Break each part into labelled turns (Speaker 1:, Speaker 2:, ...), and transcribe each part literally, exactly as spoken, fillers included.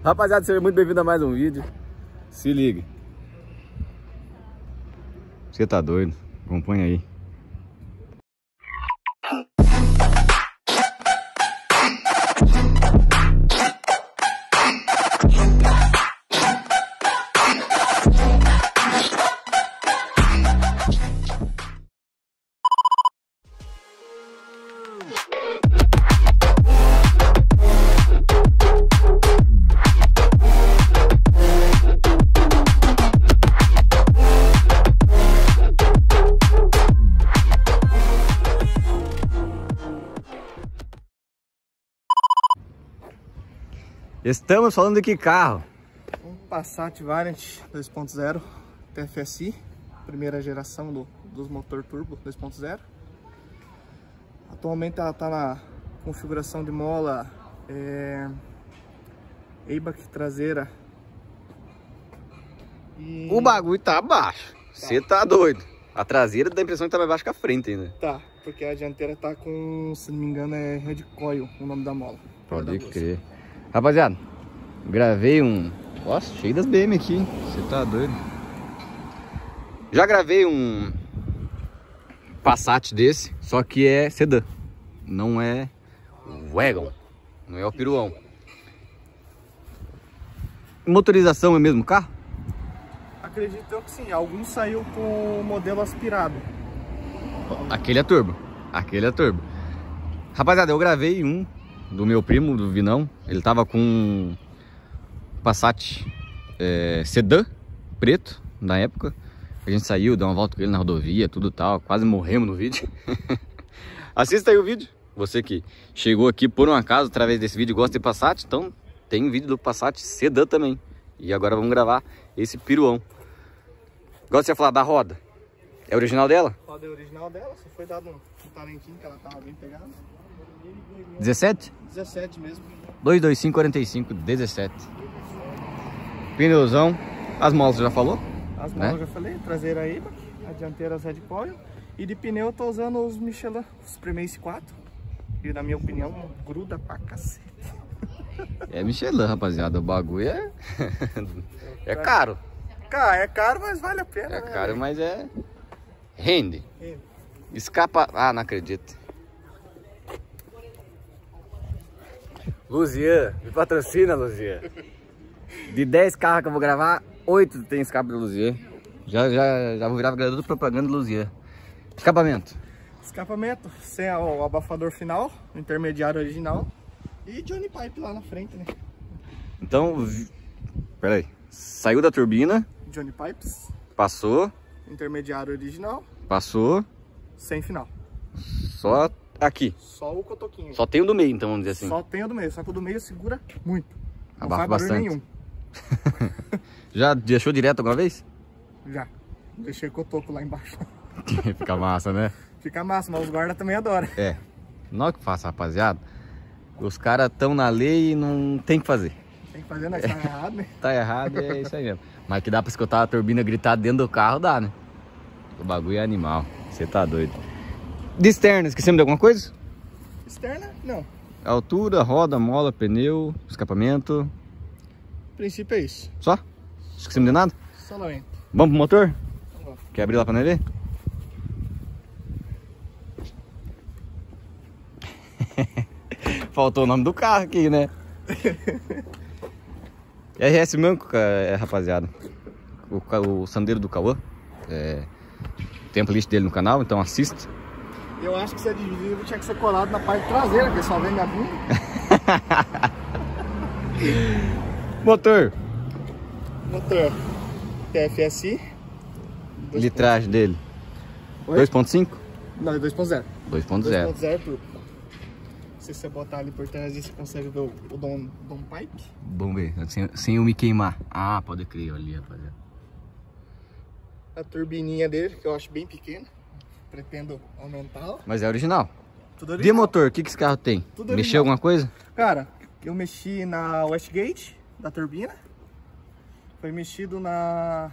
Speaker 1: Rapaziada, seja muito bem-vindo a mais um vídeo. Se liga. Você tá doido? Acompanha aí. Estamos falando de que carro?
Speaker 2: Um Passat Variant dois ponto zero T F S I, primeira geração do, dos motor turbo dois ponto zero. Atualmente ela está na configuração de mola é, Eibach traseira. E...
Speaker 1: O bagulho tá abaixo. Você tá. tá doido. A traseira dá a impressão que tá mais baixo que a frente ainda.
Speaker 2: Tá, porque a dianteira tá com, se não me engano, é Red Coil o nome da mola.
Speaker 1: Pode crer. Rapaziada, gravei um... Nossa, cheio das B M aqui, você tá doido. Já gravei um Passat desse, só que é sedã. Não é wagon, não é o piruão. Motorização é o mesmo carro?
Speaker 2: Acredito eu que sim, alguns saiu com o modelo aspirado.
Speaker 1: Aquele é turbo, aquele é turbo. Rapaziada, eu gravei um do meu primo, do Vinão. Ele tava com um Passat é, sedã preto na época. A gente saiu, deu uma volta com ele na rodovia, tudo tal. Quase morremos no vídeo. Assista aí o vídeo. Você que chegou aqui por um acaso através desse vídeo e gosta de Passat, então tem um vídeo do Passat sedã também. E agora vamos gravar esse piruão. Gosta de falar da roda? É original dela?
Speaker 2: A roda é original dela, só foi dado um talentinho que ela tava bem pegada.
Speaker 1: dezessete?
Speaker 2: dezessete mesmo.
Speaker 1: dois dois cinco, quarenta e cinco, dezessete. Pneuzão. As molas você já falou?
Speaker 2: As
Speaker 1: né?
Speaker 2: molas eu já falei, traseira aí, a dianteira Red Coil. E de pneu eu tô usando os Michelin, os Premace quatro. E na minha opinião, gruda pra cacete.
Speaker 1: É Michelin, rapaziada. O bagulho é... é caro.
Speaker 2: Cara, é caro, mas vale a pena.
Speaker 1: É
Speaker 2: né,
Speaker 1: caro,
Speaker 2: véio?
Speaker 1: mas é... Rende.
Speaker 2: Rende.
Speaker 1: Escapa... Ah, não acredito. Luzian, me patrocina, Luzian. De dez carros que eu vou gravar, oito tem escape do Luzian. Já, já, já vou virar vereador de propaganda do Luzian. Escapamento.
Speaker 2: Escapamento, sem o abafador final, o intermediário original. E Johnny Pipe lá na frente, né?
Speaker 1: Então, pera aí. Saiu da turbina.
Speaker 2: Johnny Pipes.
Speaker 1: Passou.
Speaker 2: Intermediário original.
Speaker 1: Passou.
Speaker 2: Sem final.
Speaker 1: Só aqui.
Speaker 2: Só o cotoquinho.
Speaker 1: Só tem o do meio, então, vamos dizer assim.
Speaker 2: Só tem o do meio, só que o do meio segura muito. Não
Speaker 1: Abafa
Speaker 2: faz barulho
Speaker 1: bastante.
Speaker 2: nenhum.
Speaker 1: Já deixou direto alguma vez?
Speaker 2: Já. Deixei o cotoco lá embaixo.
Speaker 1: Fica massa, né?
Speaker 2: Fica massa, mas os guardas também adoram.
Speaker 1: É. Não é o que faça, rapaziada. Os caras estão na lei e não tem que fazer.
Speaker 2: Tem que fazer, né? Tá errado, né?
Speaker 1: Tá errado, é isso aí mesmo. Mas que dá pra escutar a turbina gritar dentro do carro, dá, né? O bagulho é animal. Você tá doido. De externo, esquecemos de alguma coisa?
Speaker 2: Externa, não.
Speaker 1: Altura, roda, mola, pneu, escapamento.
Speaker 2: O princípio é isso.
Speaker 1: Só? Esquecemos de nada?
Speaker 2: Só lamento.
Speaker 1: Vamos pro motor?
Speaker 2: Vamos.
Speaker 1: Quer abrir lá pra nós ver? Faltou o nome do carro aqui, né? R S Manco, rapaziada. O, o Sandero do Cauã. É, tem a playlist dele no canal, então assista.
Speaker 2: Eu acho que se é divisível tinha que ser colado na parte traseira, que só vem minha bunda.
Speaker 1: Motor.
Speaker 2: Motor T F S I.
Speaker 1: Litragem dele. dois ponto cinco?
Speaker 2: Não, é dois ponto zero.
Speaker 1: dois ponto zero.
Speaker 2: dois ponto zero turbo. Se você botar ali por trás, você consegue ver o, o Dom, Dom Pipe.
Speaker 1: Vamos ver, sem, sem eu me queimar. Ah, pode crer, ali, rapaziada.
Speaker 2: A turbininha dele, que eu acho bem pequena. Pretendo aumentá-la.
Speaker 1: Mas é original.
Speaker 2: Tudo original.
Speaker 1: De motor, o que, que esse carro tem?
Speaker 2: Tudo
Speaker 1: Mexeu
Speaker 2: original.
Speaker 1: alguma coisa?
Speaker 2: Cara, eu mexi na Westgate da turbina. Foi mexido na...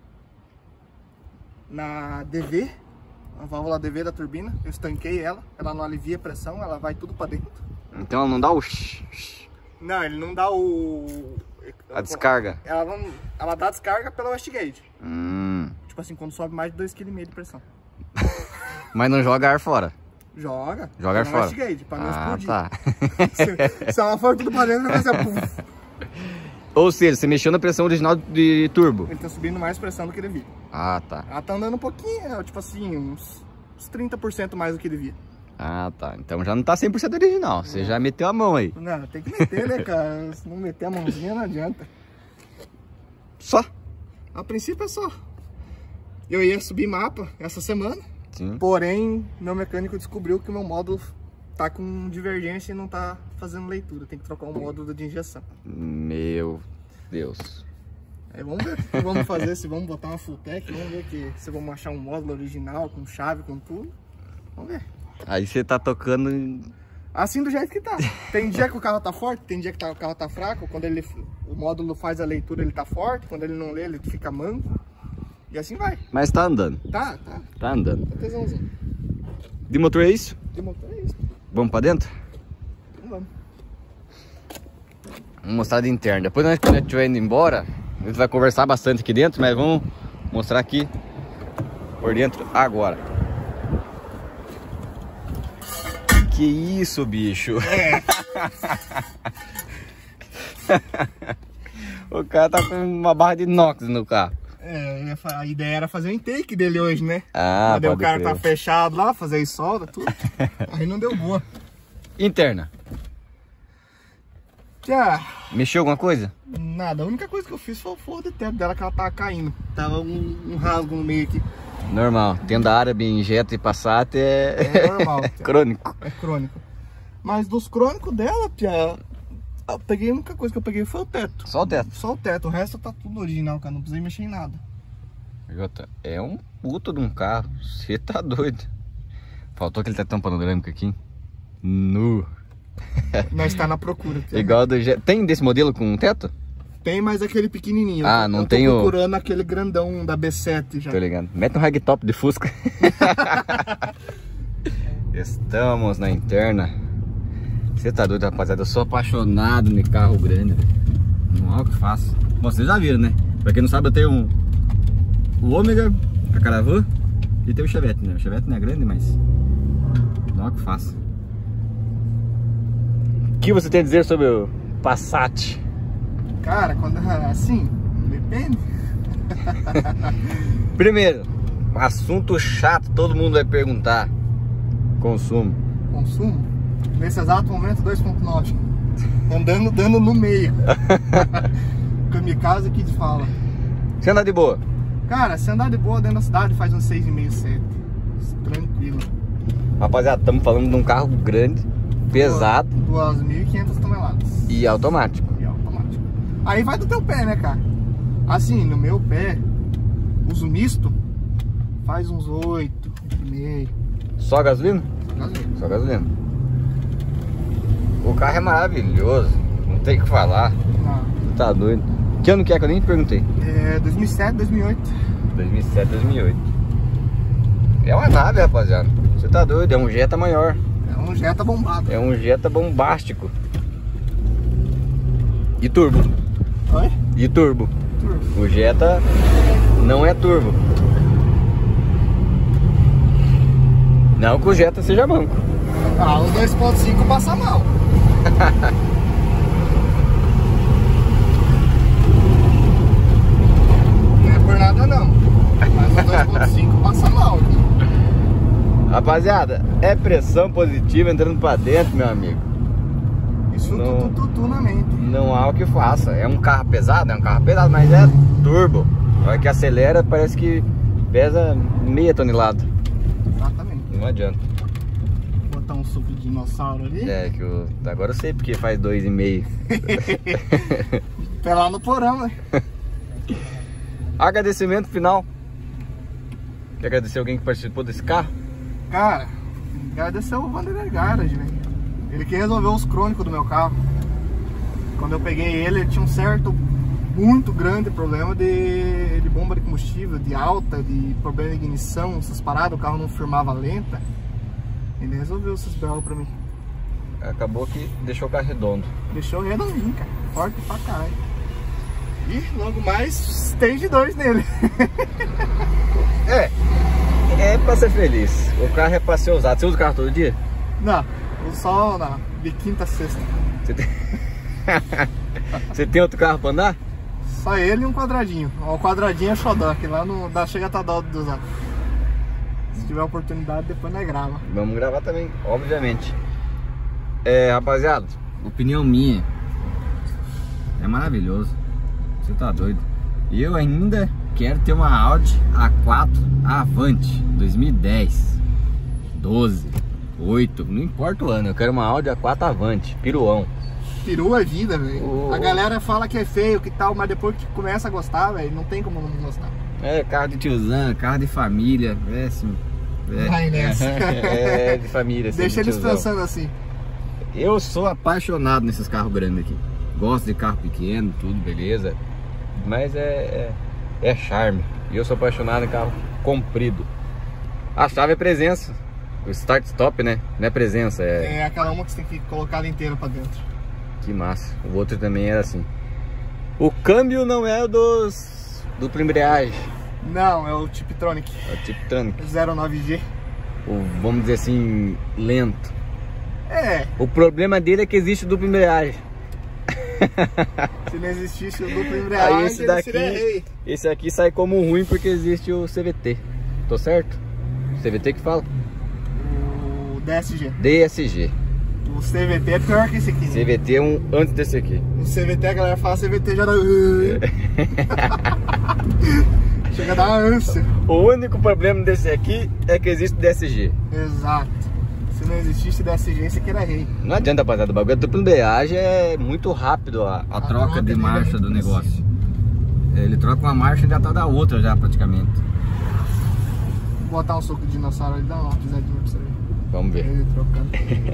Speaker 2: Na D V. A válvula D V da turbina. Eu estanquei ela. Ela não alivia a pressão, ela vai tudo pra dentro.
Speaker 1: Então ela não dá o...
Speaker 2: Não, ele não dá o...
Speaker 1: A descarga?
Speaker 2: Ela, ela dá descarga pela Westgate.
Speaker 1: Hum.
Speaker 2: Tipo assim, quando sobe mais de dois vírgula cinco quilos de pressão.
Speaker 1: Mas não joga ar fora?
Speaker 2: Joga.
Speaker 1: Joga ar fora?
Speaker 2: Westgate, pra não
Speaker 1: ah,
Speaker 2: explodir.
Speaker 1: Tá.
Speaker 2: se, se ela for tudo pra dentro, vai ser... Puf.
Speaker 1: Ou seja, você mexeu na pressão original de turbo?
Speaker 2: Ele tá subindo mais pressão do que devia.
Speaker 1: Ah, tá.
Speaker 2: Ela tá andando um pouquinho, tipo assim, uns, uns trinta por cento mais do que devia.
Speaker 1: Ah, tá. Então já não tá cem por cento original. Você é. já meteu a mão aí.
Speaker 2: Não, tem que meter, né, cara? Se não meter a mãozinha, não adianta.
Speaker 1: Só?
Speaker 2: A princípio é só. Eu ia subir mapa essa semana.
Speaker 1: Sim. Porém,
Speaker 2: meu mecânico descobriu que o meu módulo tá com divergência e não tá fazendo leitura. Tem que trocar o módulo de injeção.
Speaker 1: Meu Deus.
Speaker 2: Aí vamos ver o que vamos fazer, se vamos botar uma full tech, vamos ver que, se vamos achar um módulo original, com chave, com tudo. Vamos ver.
Speaker 1: Aí você tá tocando...
Speaker 2: Assim do jeito que tá. Tem dia que o carro tá forte, tem dia que tá, o carro tá fraco. Quando ele, o módulo faz a leitura, ele tá forte. Quando ele não lê, ele fica manco. E assim vai.
Speaker 1: Mas tá andando.
Speaker 2: Tá, tá.
Speaker 1: Tá andando.
Speaker 2: Tá tesãozinho.
Speaker 1: De motor é isso?
Speaker 2: De motor é isso.
Speaker 1: Vamos pra dentro?
Speaker 2: Vamos.
Speaker 1: Vamos mostrar de interno. Depois, quando a gente estiver indo embora, a gente vai conversar bastante aqui dentro, mas vamos mostrar aqui por dentro agora. Que isso, bicho?
Speaker 2: É.
Speaker 1: O cara tá com uma barra de inox no carro.
Speaker 2: É, a ideia era fazer o intake dele hoje, né?
Speaker 1: Ah,
Speaker 2: Mas daí o cara
Speaker 1: crer.
Speaker 2: tá fechado lá, fazer solda, tudo. Aí não deu boa.
Speaker 1: Interna.
Speaker 2: Tchau.
Speaker 1: Mexeu alguma coisa?
Speaker 2: Nada, a única coisa que eu fiz foi o forro de teto dela, que ela tava caindo. Tava um, um rasgo no meio aqui.
Speaker 1: Normal. Tenda árabe, Jetta e Passat é...
Speaker 2: É normal.
Speaker 1: crônico.
Speaker 2: É crônico. Mas dos crônicos dela, tia, eu peguei, a única coisa que eu peguei foi o teto.
Speaker 1: Só o teto?
Speaker 2: Só o teto, o resto tá tudo original, cara, não precisei mexer em nada.
Speaker 1: Jota, é um puto de um carro, você tá doido. Faltou aquele tetão panorâmico aqui. Nu.
Speaker 2: Nós tá na procura. Tia.
Speaker 1: Igual do Jetta. Tem desse modelo com teto?
Speaker 2: Tem, mas aquele pequenininho.
Speaker 1: Ah, não
Speaker 2: eu tô
Speaker 1: tem o...
Speaker 2: procurando aquele grandão da B sete já.
Speaker 1: Tô ligado. Mete um ragtop de Fusca. Estamos na interna. Você tá doido, rapaziada? Eu sou apaixonado em carro grande, velho. Não é o que faço. Bom, vocês já viram, né? Pra quem não sabe, eu tenho um... o Ômega, a Caravan e tem o Chevette, né? O Chevette não é grande, mas não é o que faço. O que você tem a dizer sobre o Passat?
Speaker 2: Cara, quando assim, depende.
Speaker 1: Primeiro, assunto chato, todo mundo vai perguntar. Consumo.
Speaker 2: Consumo? Nesse exato momento, dois ponto nove. Andando, dando no meio. Kamikaze aqui de fala.
Speaker 1: Você anda de boa?
Speaker 2: Cara, se andar de boa dentro da cidade, faz uns seis vírgula cinco, sete. Tranquilo.
Speaker 1: Rapaziada, estamos falando de um carro grande, pesado.
Speaker 2: duas mil e quinhentas toneladas.
Speaker 1: E automático.
Speaker 2: E automático. Aí vai do teu pé, né, cara? Assim, no meu pé, uso misto, faz uns oito e meio.
Speaker 1: Só gasolina?
Speaker 2: Gasolina.
Speaker 1: Só gasolina. O carro é maravilhoso, não tem o que falar.
Speaker 2: Não.
Speaker 1: Tá doido. Que ano que é que eu nem te perguntei?
Speaker 2: É dois mil e sete, dois mil e oito.
Speaker 1: dois mil e sete, dois mil e oito. É uma nave, rapaziada. Você tá doido, é um Jetta maior.
Speaker 2: É um Jetta bombado.
Speaker 1: É um Jetta bombástico. E turbo.
Speaker 2: Oi?
Speaker 1: E turbo.
Speaker 2: Turbo.
Speaker 1: O Jetta não é turbo. Não que o Jetta seja manco.
Speaker 2: Ah, o dois ponto cinco passa mal. Não é por nada não. Mas o dois ponto cinco passa mal.
Speaker 1: Rapaziada, é pressão positiva entrando pra dentro, meu amigo.
Speaker 2: Isso
Speaker 1: Não.
Speaker 2: tudo, tudo, tudo na mente.
Speaker 1: Não há o que faça. É um carro pesado, é um carro pesado, mas é turbo. Na hora que acelera, parece que pesa meia tonelada.
Speaker 2: Exatamente.
Speaker 1: Não adianta.
Speaker 2: Vou botar um suco de dinossauro ali.
Speaker 1: É, que eu... agora eu sei porque faz dois e meio.
Speaker 2: Tá lá no porão, né?
Speaker 1: Agradecimento final. Quer agradecer alguém que participou desse carro?
Speaker 2: Cara, agradecer o Vanderlei Garage, velho. Ele que resolveu os crônicos do meu carro. Quando eu peguei ele, ele tinha um certo, muito grande problema de, de bomba de combustível, de alta, de problema de ignição, essas paradas, o carro não firmava lenta. Ele resolveu esses B O pra mim.
Speaker 1: Acabou que deixou o carro redondo.
Speaker 2: Deixou redondinho, cara. Forte pra caralho. E logo mais stage dois nele.
Speaker 1: É, é pra ser feliz. O carro é pra ser usado. Você usa o carro todo dia?
Speaker 2: Não, só na de quinta a sexta.
Speaker 1: Você tem... Você tem outro carro pra andar?
Speaker 2: Só ele e um quadradinho. O quadradinho é xodó, que lá no, dá, chega a estar dó de usar. Se tiver oportunidade, depois nós grava.
Speaker 1: Vamos gravar também, obviamente. É, rapaziada, opinião minha. É maravilhoso. Você tá doido. Eu ainda quero ter uma Audi A quatro Avante dois mil e dez, doze, oito, não importa o ano. Eu quero uma Audi A quatro Avante, piruão.
Speaker 2: Peru é vida, velho.
Speaker 1: Oh.
Speaker 2: A galera fala que é feio, que tal, mas depois que começa a gostar, velho, não tem como não gostar.
Speaker 1: É, carro de tiozão, carro de família, é assim. É,
Speaker 2: Vai nessa.
Speaker 1: É, de família. Assim,
Speaker 2: Deixa
Speaker 1: de
Speaker 2: eles
Speaker 1: tiozão.
Speaker 2: pensando assim.
Speaker 1: Eu sou apaixonado nesses carros grandes aqui. Gosto de carro pequeno, tudo, beleza. Mas é, é, é charme. E eu sou apaixonado em carro comprido. A chave é presença. O start-stop, né? Não é presença, é...
Speaker 2: É aquela uma que você tem que colocar ela inteira pra dentro.
Speaker 1: Que massa. O outro também era assim. O câmbio não é o dos... dupla embreagem.
Speaker 2: Não, é o Tiptronic.
Speaker 1: É o Tiptronic.
Speaker 2: zero nove G.
Speaker 1: O, vamos dizer assim, lento.
Speaker 2: É.
Speaker 1: O problema dele é que existe dupla embreagem.
Speaker 2: Se não existisse o dupla embreagem,
Speaker 1: Aí esse daqui,
Speaker 2: ele seria rei.
Speaker 1: esse aqui sai como ruim porque existe o C V T. Tô certo? C V T que fala?
Speaker 2: O D S G.
Speaker 1: D S G.
Speaker 2: O C V T é pior que esse aqui.
Speaker 1: C V T é um antes desse aqui.
Speaker 2: O C V T, a galera fala C V T já dá... Chega a dar ânsia.
Speaker 1: O único problema desse aqui é que existe o D S G.
Speaker 2: Exato. Se não existisse D S G, esse aqui era rei.
Speaker 1: Não adianta, rapaziada. O bagulho da dupla embreagem é muito rápido a, a, a troca, troca de marcha é do negócio. Ele troca uma marcha e já tá da outra já praticamente.
Speaker 2: Vou botar um soco de dinossauro ali, dá uma pisadinha pra você ver.
Speaker 1: Vamos ver.
Speaker 2: Ele trocando.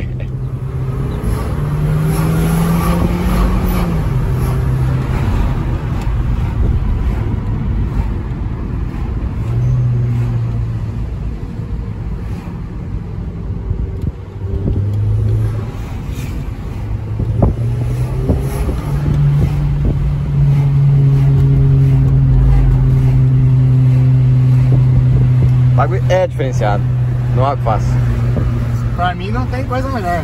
Speaker 1: O bagulho é diferenciado. Não há o que faça.
Speaker 2: Pra mim não tem coisa melhor.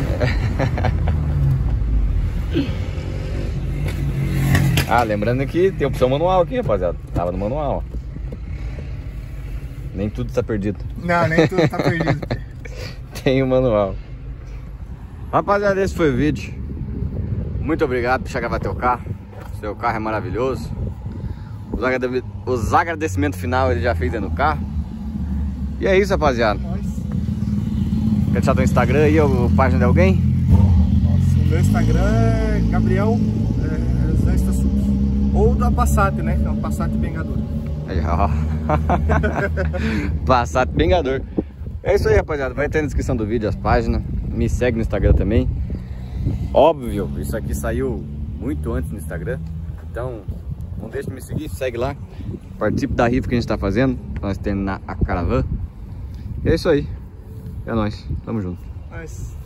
Speaker 1: Ah, lembrando que tem opção manual aqui, rapaziada. Tava no manual. Nem tudo está perdido.
Speaker 2: Não, nem tudo tá perdido.
Speaker 1: Tem o manual. Rapaziada, esse foi o vídeo. Muito obrigado por chegar a teu carro. Seu carro é maravilhoso. Os, agrade... Os agradecimentos final ele já fez dentro do carro. E é isso, rapaziada. Quer deixar teu Instagram aí, ou página de alguém?
Speaker 2: Nossa, o meu Instagram é Gabriel é, Zansta Sucos. Ou da Passat, né? Que é um Passat Bengador.
Speaker 1: Aí, ó. Passat Bengador. É isso aí, rapaziada. Vai ter na descrição do vídeo as páginas. Me segue no Instagram também. Óbvio, isso aqui saiu muito antes no Instagram. Então, não deixe de me seguir, segue lá. Participe da rifa que a gente tá fazendo. Pra nós terminar a caravana. É isso aí. É nóis. Tamo junto.
Speaker 2: Nice.